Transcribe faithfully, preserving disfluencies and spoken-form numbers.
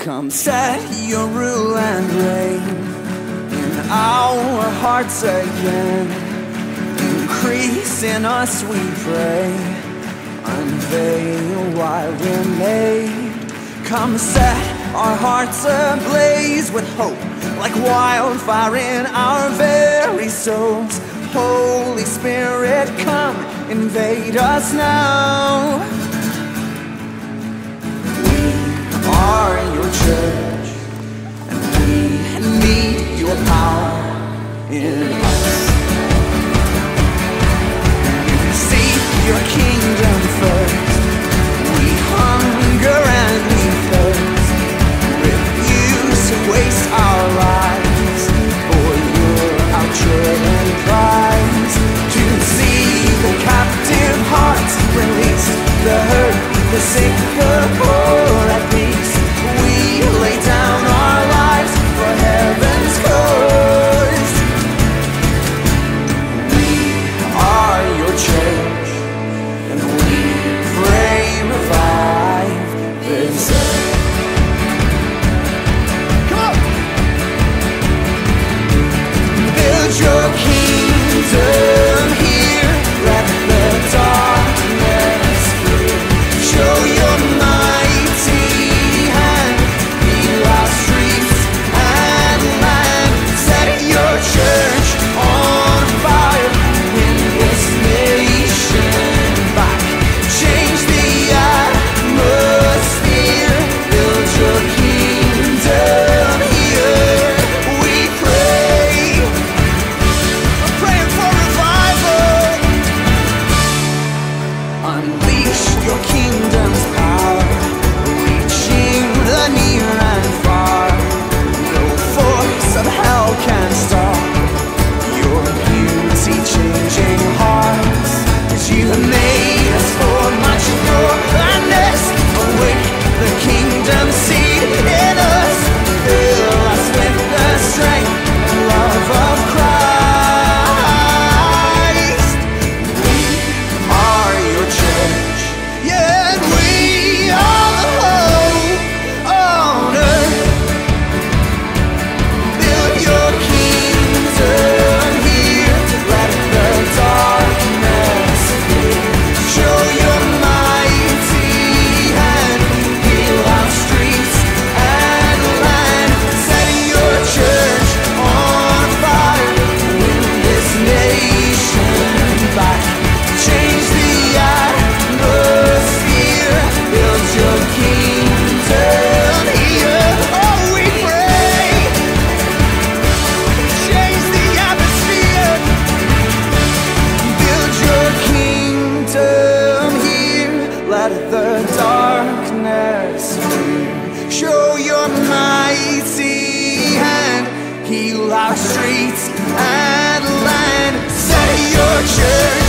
Come set your rule and reign in our hearts again. Increase in us, we pray. Unveil why we're made. Come set our hearts ablaze with hope, like wildfire in our very souls. Holy Spirit, come invade us now. We are your church, and we need your power in us. Seek your kingdom first. We hunger and we thirst. Refuse to waste our lives, for you're our joy and prize. To see the captive hearts released, the hurt, the sick, the poor at peace. We lay down our lives for heaven's cause. We are your church, and we pray revive this earth. Come on! Build your kingdom here, let the darkness flee. Show your mighty hand, heal our streets and land. Set your church on fire, win this nation back. Change the atmosphere, build your kingdom here. We pray, we're praying for revival. Unleash your kingdom's power, reaching the near and far. No force of hell can stop your beauty changing hearts. 'Cause you have made us for much more than this. Awake the kingdom seed in us. Fill us with the strength and love of Christ. We are your church, yeah, and we are the hope on earth. Build your kingdom here, let the darkness flee. Show your mighty hand, heal our streets and land. Set your church on fire, win this nation back. Change the atmosphere, build your kingdom here. Oh, we pray. Change the atmosphere, build your kingdom here. Let the darkness flee. Show your mighty hand, heal our streets and land. Set your church